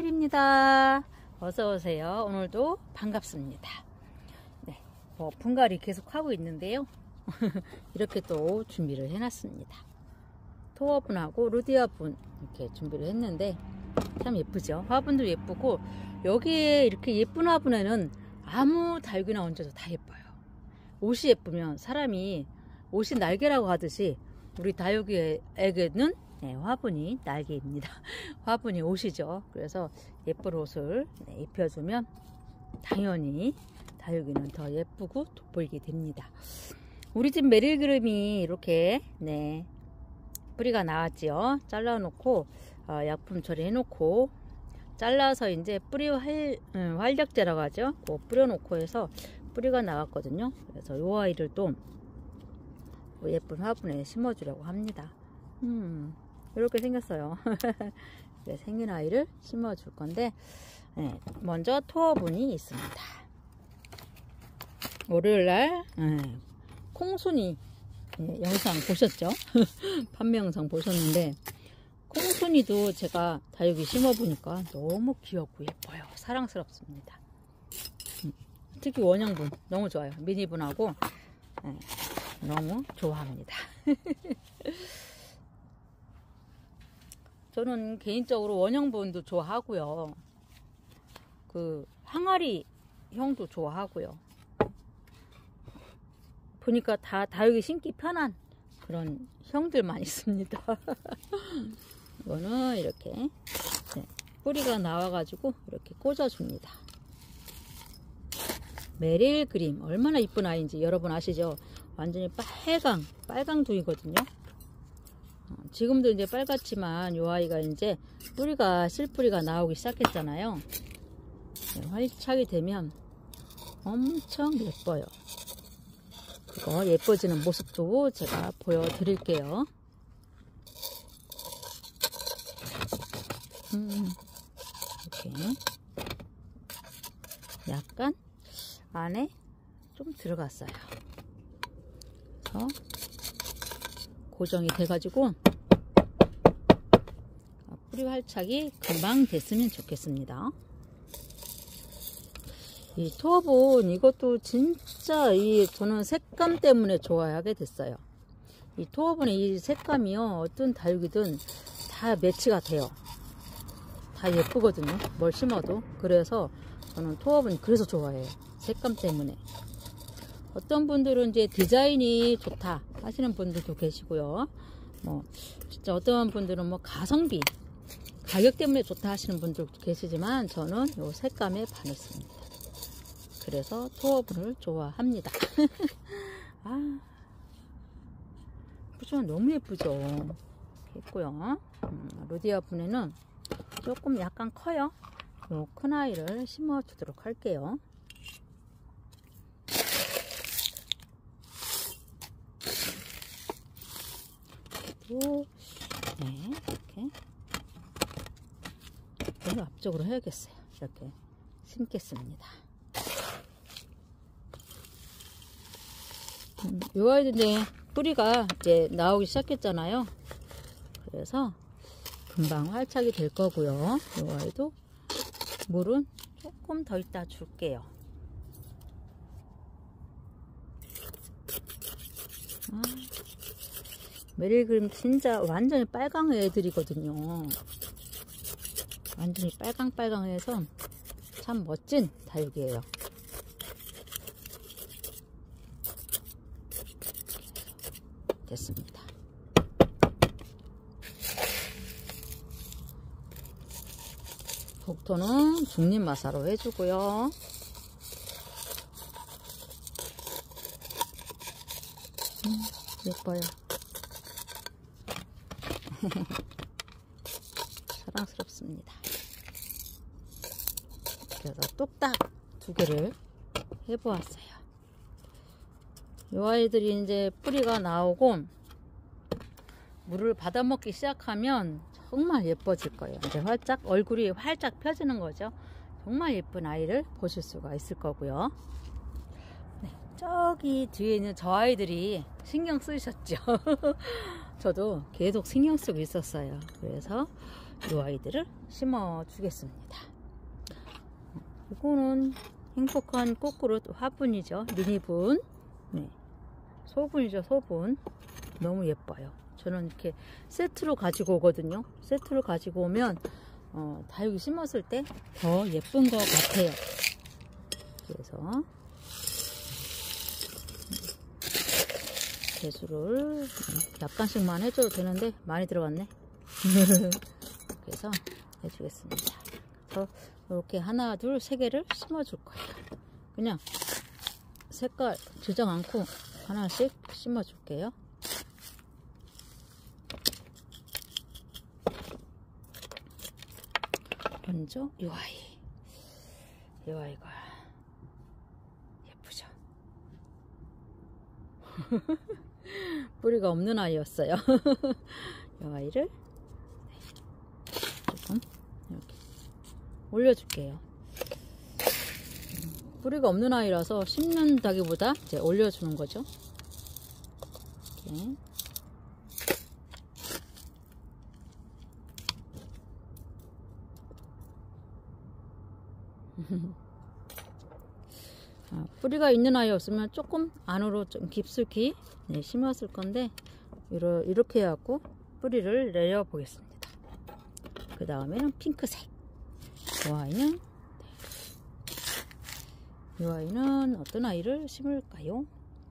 꿀입니다. 어서 오세요. 오늘도 반갑습니다. 네, 분갈이 계속 하고 있는데요. 이렇게 또 준비를 해놨습니다. 토화분하고 루디아분 이렇게 준비를 했는데 참 예쁘죠. 화분도 예쁘고 여기에 이렇게 예쁜 화분에는 아무 다육이나 얹어도 다 예뻐요. 옷이 예쁘면 사람이 옷이 날개라고 하듯이 우리 다육이에게는 화분이 날개입니다. 화분이 옷이죠. 그래서 예쁜 옷을 입혀주면 당연히 다육이는 더 예쁘고 돋보이게 됩니다. 우리 집 메릴그름이 이렇게 뿌리가 나왔지요. 잘라 놓고 약품 처리해 놓고 잘라서 이제 뿌리 활력제라고 하죠. 그거 뿌려 놓고 해서 뿌리가 나왔거든요. 그래서 이 아이를 또 예쁜 화분에 심어 주려고 합니다. 이렇게 생겼어요. 생긴 아이를 심어 줄 건데 먼저 토어분이 있습니다. 월요일날 콩순이 영상 보셨죠? 판매 영상 보셨는데 콩순이도 제가 다육이 심어 보니까 너무 귀엽고 예뻐요. 사랑스럽습니다. 특히 원형분 너무 좋아요. 미니분하고 너무 좋아합니다. 저는 개인적으로 원형분도 좋아하고요. 그 항아리 형도 좋아하고요. 보니까 다 다육이 심기 편한 그런 형들만 있습니다. 이거는 이렇게 뿌리가 나와가지고 이렇게 꽂아줍니다. 메릴 그림 얼마나 이쁜 아이인지 여러분 아시죠? 완전히 빨강 둥이거든요. 지금도 이제 빨갛지만 이 아이가 이제 실뿌리가 나오기 시작했잖아요. 활착이 되면 엄청 예뻐요. 그거 예뻐지는 모습도 제가 보여드릴게요. 이렇게 약간 안에 좀 들어갔어요. 그래서 고정이 돼가지고 뿌리 활착이 금방 됐으면 좋겠습니다. 이 토화분 이것도 진짜 저는 색감 때문에 좋아하게 됐어요. 이 토화분의 이 색감이요 어떤 다육이든 다 매치가 돼요. 다 예쁘거든요. 뭘 심어도. 그래서 저는 토화분 그래서 좋아해요. 색감 때문에. 어떤 분들은 이제 디자인이 좋다 하시는 분들도 계시고요. 진짜 어떤 분들은 가성비 가격 때문에 좋다 하시는 분들도 계시지만 저는 이 색감에 반했습니다. 그래서 토화분을 좋아합니다. 그죠? 너무 예쁘죠? 예쁘고요. 루디아분에는 조금 약간 커요. 요 큰 아이를 심어 주도록 할게요. 이렇게 너무 앞쪽으로 해야겠어요. 이렇게 심겠습니다. 이 아이도 이제 뿌리가 이제 나오기 시작했잖아요. 그래서 금방 활착이 될 거고요. 이 아이도 물은 조금 더 이따 줄게요. 메릴그림 진짜 완전히 빨강 애들이거든요. 완전히 빨강해서 참 멋진 다육이에요. 됐습니다. 복토는 중립마사로 해주고요. 예뻐요. 사랑스럽습니다. 그래서 뚝딱 2개를 해보았어요. 이 아이들이 이제 뿌리가 나오고 물을 받아먹기 시작하면 정말 예뻐질 거예요. 이제 얼굴이 활짝 펴지는 거죠. 정말 예쁜 아이를 보실 수가 있을 거고요. 저기 뒤에 있는 저 아이들이 신경 쓰이셨죠. 저도 계속 신경 쓰고 있었어요. 그래서 이 아이들을 심어 주겠습니다. 이거는 행복한 꽃그릇 화분이죠. 미니분. 네. 소분이죠. 소분. 너무 예뻐요. 저는 이렇게 세트로 가지고 오거든요. 세트로 가지고 오면 다육이 심었을 때 더 예쁜 것 같아요. 그래서 배수를 약간씩만 해줘도 되는데 많이 들어갔네. 그래서 해주겠습니다. 그래서 이렇게 하나, 둘, 세 개를 심어줄 거예요. 그냥 색깔 지정 않고 하나씩 심어줄게요. 먼저 이 아이. 이 아이가 예쁘죠? 뿌리가 없는 아이였어요. 이 아이를 조금 이렇게 올려줄게요. 뿌리가 없는 아이라서 심는다기보다 이제 올려주는 거죠. 이렇게. 뿌리가 있는 아이였으면 조금 안으로 좀 깊숙이 심었을 건데 이렇게 해갖고 뿌리를 내려 보겠습니다. 그 다음에는 핑크색. 이 아이는 어떤 아이를 심을까요?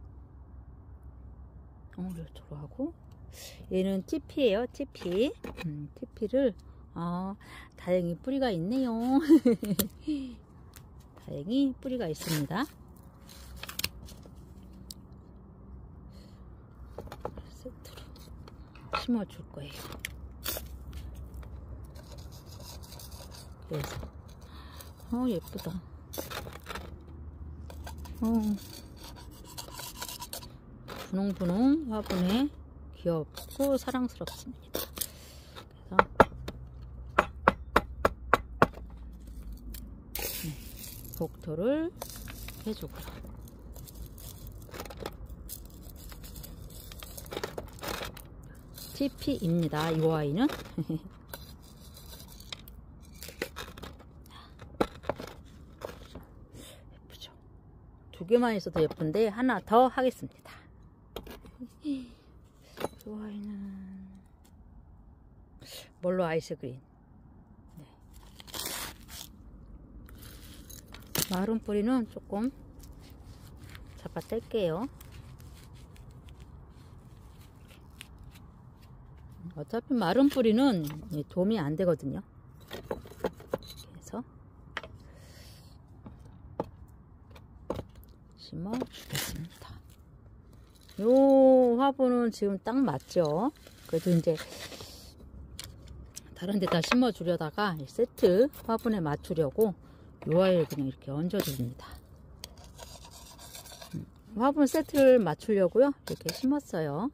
이쪽으로 하고, 얘는 TP예요. TP. TP를 다행히 뿌리가 있네요. 다행히 뿌리가 있습니다. 세트로 심어줄 거예요. 그래서 예쁘다. 분홍분홍 화분에 귀엽고 사랑스럽습니다. 그래서 복토를 해주고요. TP입니다. 이 아이는. 예쁘죠? 두 개만 있어도 예쁜데 하나 더 하겠습니다. 이 아이는 멀로 아이스그린. 네. 마른 뿌리는 조금 잡아 뗄게요. 어차피 마른 뿌리는 도움이 안 되거든요. 그래서 심어 주겠습니다. 요 화분은 지금 딱 맞죠? 그래도 이제 다른 데다 심어 주려다가 세트 화분에 맞추려고 요 아이를 그냥 이렇게 얹어 줍니다. 화분 세트를 맞추려고요. 이렇게 심었어요.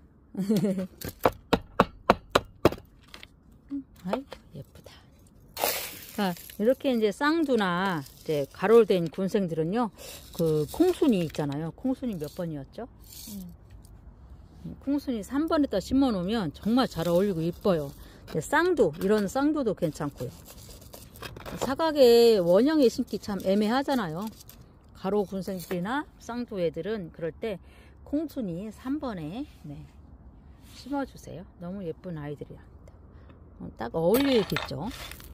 아이, 예쁘다. 자, 이렇게 이제 쌍두나 이제 가롤된 군생들은요, 그 콩순이 있잖아요. 콩순이 몇 번이었죠? 콩순이 3번에다 심어 놓으면 정말 잘 어울리고 이뻐요. 쌍두, 이런 쌍두도 괜찮고요. 사각에 원형에 심기 참 애매하잖아요. 가로 군생들이나 쌍두 애들은 그럴 때 콩순이 3번에 심어주세요. 너무 예쁜 아이들이야. 딱 어울리겠죠.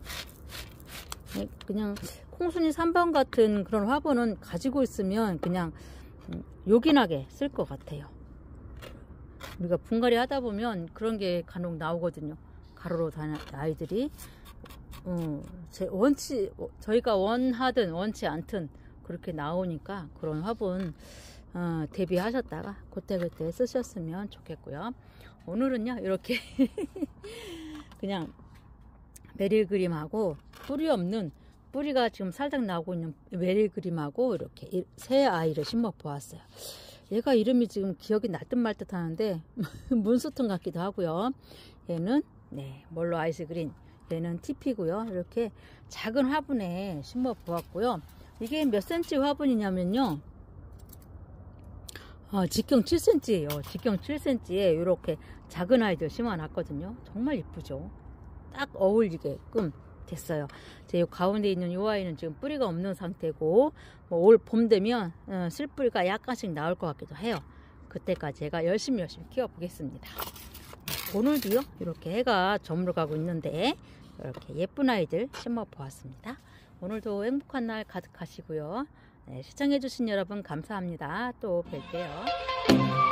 그냥 콩순이 3번 같은 그런 화분은 가지고 있으면 그냥 요긴하게 쓸 것 같아요. 우리가 분갈이 하다 보면 그런 게 간혹 나오거든요. 가로로 다니는 아이들이 저희가 원하든 원치 않든 그렇게 나오니까 그런 화분 대비하셨다가 그때그때 쓰셨으면 좋겠고요. 오늘은요 이렇게 그냥 메릴 그림하고 뿌리 없는, 뿌리가 지금 살짝 나오고 있는 메릴 그림하고 이렇게 새 아이를 심어 보았어요. 얘가 이름이 지금 기억이 날 듯 말 듯 하는데 문스톤 같기도 하고요. 얘는 멀로 아이스그린, 얘는 TP고요. 이렇게 작은 화분에 심어 보았고요. 이게 몇 cm 화분이냐면요, 직경 7cm예요. 직경 7cm에 이렇게 작은 아이들 심어 놨거든요. 정말 이쁘죠. 딱 어울리게끔 됐어요. 제 요 가운데 있는 이 아이는 지금 뿌리가 없는 상태고 뭐 올 봄 되면 쓸뿌리가 약간씩 나올 것 같기도 해요. 그때까지 제가 열심히 키워 보겠습니다. 오늘도요 이렇게 해가 저물어가고 있는데 이렇게 예쁜 아이들 심어 보았습니다. 오늘도 행복한 날 가득하시고요. 네, 시청해 주신 여러분 감사합니다. 또 뵐게요.